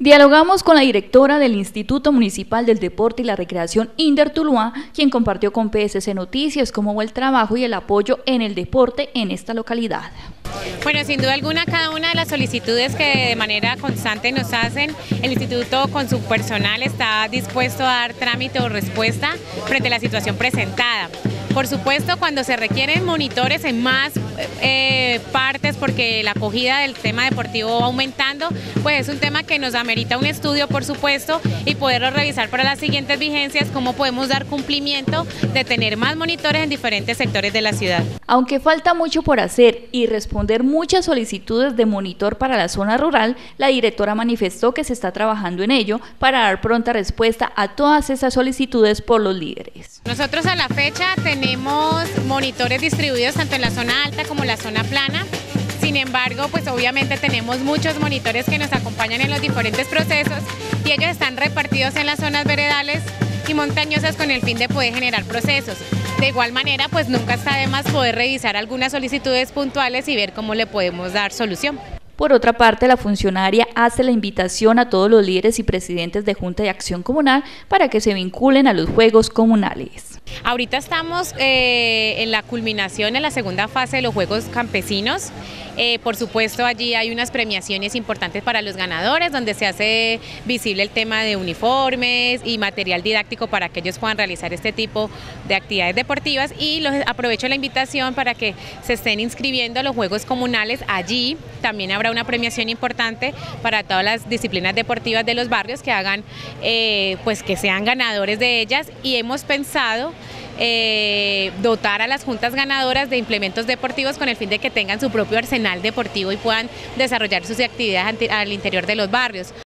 Dialogamos con la directora del Instituto Municipal del Deporte y la Recreación Inder Tuluá, quien compartió con PSC Noticias cómo va el trabajo y el apoyo en el deporte en esta localidad. Bueno, sin duda alguna, cada una de las solicitudes que de manera constante nos hacen, el instituto con su personal está dispuesto a dar trámite o respuesta frente a la situación presentada. Por supuesto, cuando se requieren monitores en más partes, porque la acogida del tema deportivo va aumentando, pues es un tema que nos amerita un estudio, por supuesto, y poderlo revisar para las siguientes vigencias, cómo podemos dar cumplimiento de tener más monitores en diferentes sectores de la ciudad. Aunque falta mucho por hacer y responder muchas solicitudes de monitor para la zona rural, la directora manifestó que se está trabajando en ello para dar pronta respuesta a todas esas solicitudes por los líderes. Nosotros a la fecha tenemos monitores distribuidos tanto en la zona alta como en la zona plana. Sin embargo, pues obviamente tenemos muchos monitores que nos acompañan en los diferentes procesos y ellos están repartidos en las zonas veredales y montañosas con el fin de poder generar procesos. De igual manera, pues nunca está de más poder revisar algunas solicitudes puntuales y ver cómo le podemos dar solución. Por otra parte, la funcionaria hace la invitación a todos los líderes y presidentes de Junta de Acción Comunal para que se vinculen a los Juegos Comunales. Ahorita estamos en la culminación, en la segunda fase de los Juegos Campesinos. Por supuesto, allí hay unas premiaciones importantes para los ganadores, donde se hace visible el tema de uniformes y material didáctico para que ellos puedan realizar este tipo de actividades deportivas. Y aprovecho la invitación para que se estén inscribiendo a los Juegos Comunales. Allí también habrá una premiación importante para todas las disciplinas deportivas de los barrios que hagan, pues que sean ganadores de ellas, y hemos pensado dotar a las juntas ganadoras de implementos deportivos con el fin de que tengan su propio arsenal deportivo y puedan desarrollar sus actividades al interior de los barrios.